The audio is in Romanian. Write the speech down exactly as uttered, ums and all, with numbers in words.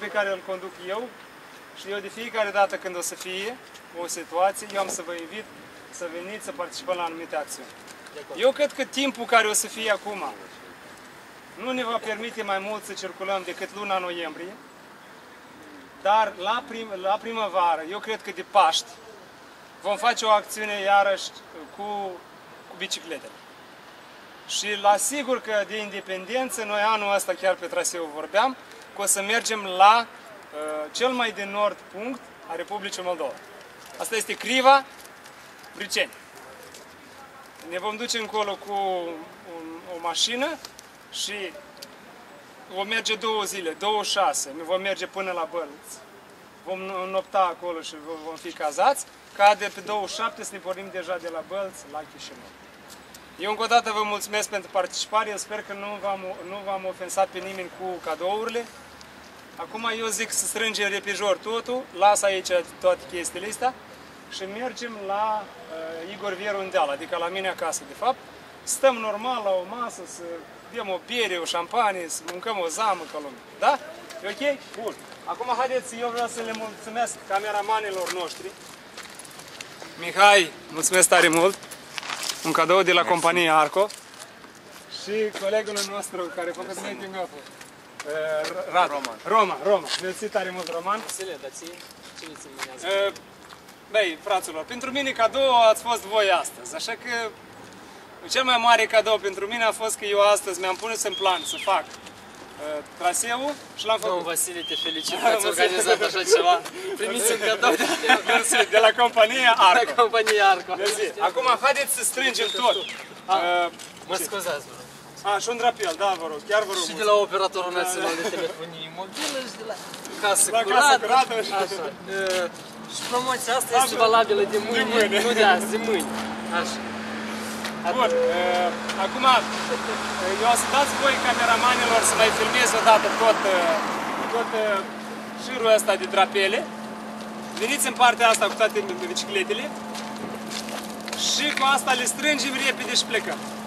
pe care îl conduc eu și eu de fiecare dată când o să fie o situație, eu am să vă invit să veniți să participăm la anumite acțiuni. Eu cred că timpul care o să fie acum nu ne va permite mai mult să circulăm decât luna noiembrie, dar la, prim, la primăvară, eu cred că de Paști, vom face o acțiune iarăși cu, cu bicicletele. Și la sigur că de independență, noi anul ăsta chiar pe traseu vorbeam, că o să mergem la uh, cel mai de nord punct a Republicii Moldova. Asta este Criva, Briceni. Ne vom duce încolo cu un, o mașină și vom merge două zile, două șase, ne vom merge până la Bălți. Vom nopta acolo și vom fi cazați, ca de pe douăzeci și șapte să ne pornim deja de la Bălți la Chișinău. Eu încă o dată vă mulțumesc pentru participare, eu sper că nu v-am nu v-am ofensat pe nimeni cu cadourile. Acum eu zic să strângem repejor totul, las aici toate chestiile astea și mergem la uh, Igor Vieru în deal, adică la mine acasă de fapt. Stăm normal la o masă, să bem o bere, o șampanie, să mâncăm o zamă ca lumea. Da? E ok? Bun. Acum haideți, eu vreau să le mulțumesc cameramanilor noștri. Mihai, mulțumesc tare mult. Un cadou de la compania Arco. Și colegul nostru care a făcut meeting up. Roman. Roma, Roma. Mersi tare mult, Roman. Vasile, dar ție? Cine ți mânează? Băi, fraților, pentru mine cadou ați fost voi astăzi, așa că cel mai mare cadou pentru mine a fost că eu astăzi mi-am pus în plan să fac uh, traseul și l-am făcut. Domnul Vasile, te felicit că ați organizat așa ceva. Primiți un cadou de, de la compania Arco. la compania Arco. Acum haideți să strângem tot. Uh, mă scuzați, vă rog. A, și un drapel, da, vă rog, chiar vă rog. Și de la operatorul național de telefonie mobilă și de la casă la curată. Casă curată și... Așa. Uh, și promoția asta este valabilă de mâine, de mâine, nu de azi, de mâine. Așa. Bun, uh, acum eu o să dați voi cameramanilor să mai filmez odată tot, tot uh, șirul ăsta de drapele. Veniți în partea asta cu toate bicicletele și cu asta le strângem repede și plecăm.